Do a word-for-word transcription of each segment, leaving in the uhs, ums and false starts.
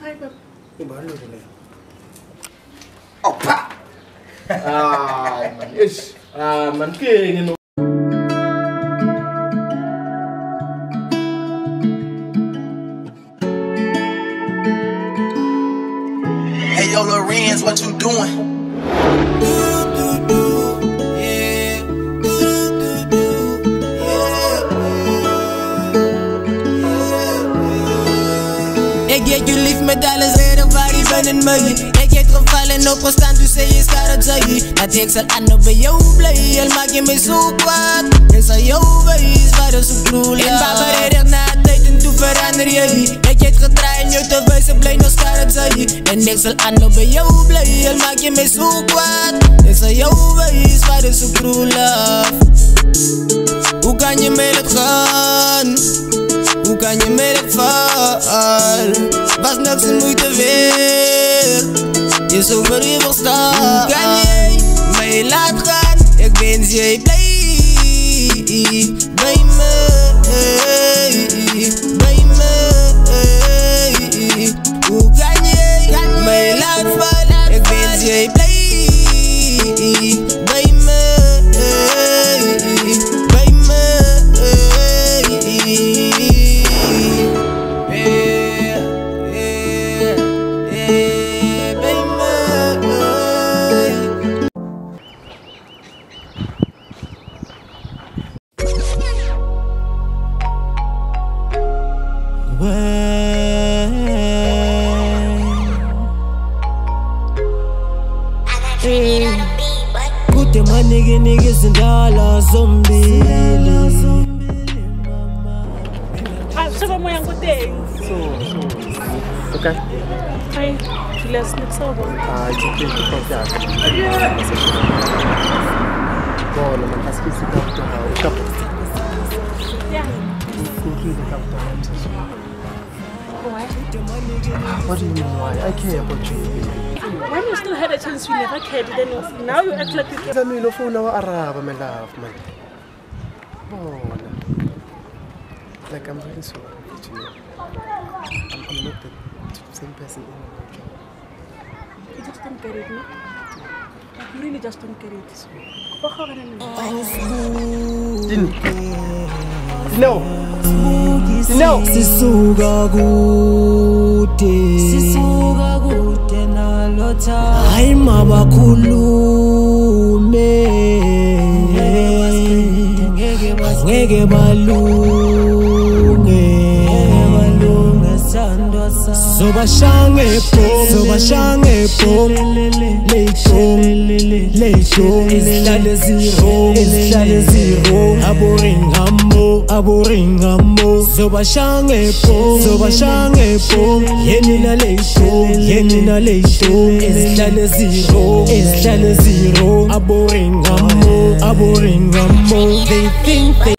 Hi, Papa. Ibalo le. Opa. Ah, man. Yes. Ah, man ke no. Hey, yo, Lorenz, what you doing? Ik get you lief met alles reden waar je bent in mij. Ik get gevallen op constant, dus zeg je staat het zij. Dat ik zal aan op bij jou blij, al maak je me zo kwaad. Ik zal jou wijs waar de zo kroelen. En papa redig na tijd en toen verander je. Ik get gedraaid, je te wijzen blij, nog staat het zij. En ik zal aan op bij jou blij, al maak je me zo kwaad. Ik zal jou wijs waar de zo kroelen. Hoe kan je mee gaan? Hoe kan je merk val? Was niks en moeite weer. Je zo verhevig staan. Hoe kan jij mij laat gaan? Ik wens jij blij bij me, bij me. Hoe kan jij mij laat vallen? Ik wens jij blij bij me, bij me. Kutte man nigga niggas and dollar zombie. Ah, siapa mau yang kuting? So, so. Okay. Hai, jelas nak siapa? Ah, jadi itu kerja. Kau nama kasih sikap tu hau. Kap. Ya. Kuki sikap tu hau. Why? What do you mean why? I care about you. When you still had a chance, you never cared. Then now you act like you care. Kami lo phone na Arab, my love, man. Oh, like I'm really sorry. You know, I'm, I'm not the same person anymore. You just don't get it, no? Like you really just don't get it. What happened? Didn't. No. No. Sisuga gute. Sisuga gute na lota. Hai mabakhulume. Ngeke balunge. Balunge sandwa sa. Zoba shange pom. Zoba shange pom. Leito. Leito. Islale zero. Islale zero. Aboringamo. Aboringamo. Zoba shange pom. Zoba shange pom. Yenina leito. Yenina leito. Islale zero. Islale zero. Aboringamo. Aboringamo. They think they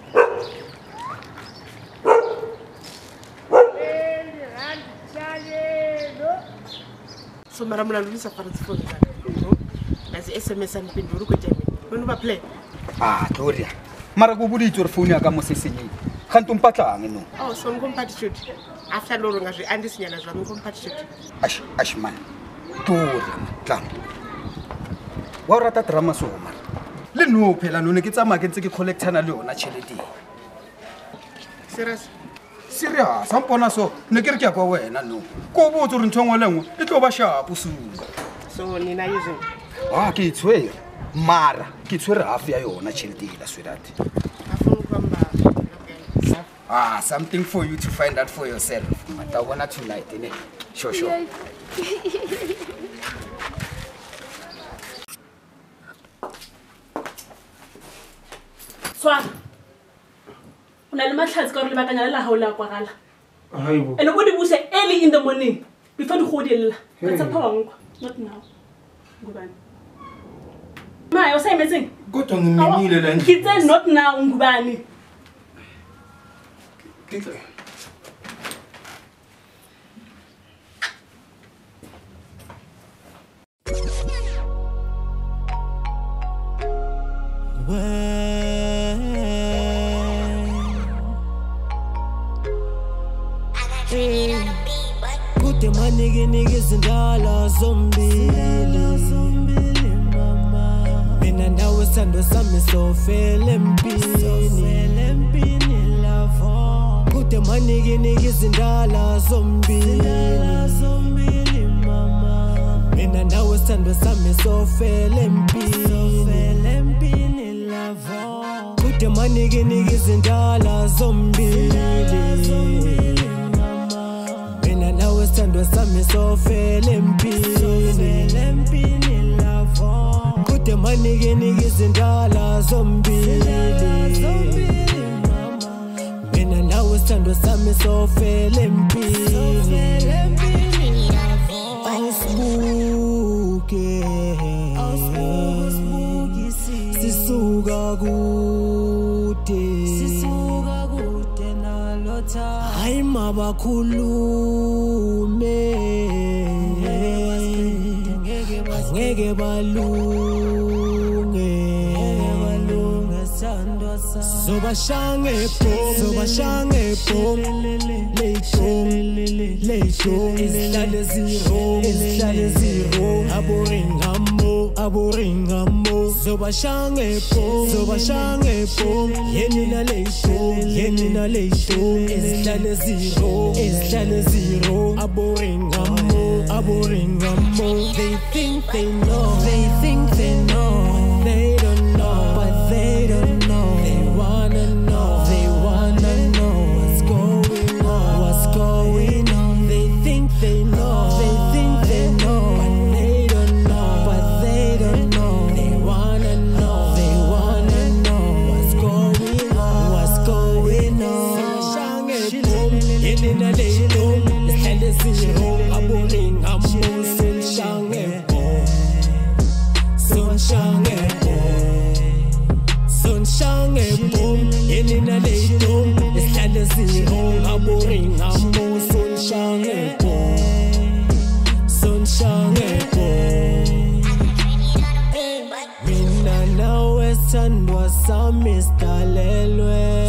So madam na Luisa para phone ka. As S M S and pinduru ko jame. When ba play? Ah, Toria. Mara go budi tsor phone ya ka mo sesenyi. Khanto mpatlang no. Oh, so ngomphathi shoot. After lo nga zwi andisinyana zwa ngomphathi shoot. Ash ash man. Toria tlang. Wa rata drama so man. Le no phela no ne ke tsama ke ntse ke collectana le yona chelete. Serious? Serious, sampona so ne ke re ke ya kwa wena no. Ko bo tsore nthongwe lengwe e tlo ba sharp su. So nina using. Ah, ke tswe. Mara, ke tswere half ya yona chelete la sweetheart. Afuna kwamba. Okay. Ah, something for you to find out for yourself. Mata bona tonight, ne. Sure sure. Swa. Una le matlhatsi ka re le bakanya la haola kwa gala. Hayibo. And go di buse early in the morning before the godella. That's a power not now. Ngubani? Ma, you say amazing. Kodwa ngiminile la Kids say not now ngubani. ndle. Good money nginika izindala zombili mina nawe sando sami sofele empini lavo kude mani nginika izindala zombili mina nawe sando sami sofele empini lavo kude mani nginika izindala zombili mina nawe sando sami sofele empini lavo kude mani nginika izindala zombili mina nawe sando sami sofele empini Ausbuke Sisuka kude Sisuka kude nalotha Hayi mabakhulume Ngeke balunge Zoba shange pom Zoba shange pom Leito Leito Islale zero Islale zero Aboringamo Aboringamo Zoba shange pom Zoba shange pom Yenina leito Yenina leito Islale zero Islale zero Aboringamo Aboringamo They think they know They think they know They don't know But they don't know They wanna know They wanna know What's going on What's going on They think they know They think they know But they don't know But they don't know They wanna know They wanna know What's going on What's going on Shange boom Yenina leito Islale zero Aboringamo Shange boom Shange boom Shange boom Yenina leito Islale zero Aboringamo Shange boom Shange boom Mina nawe sandwa sami sidalelwe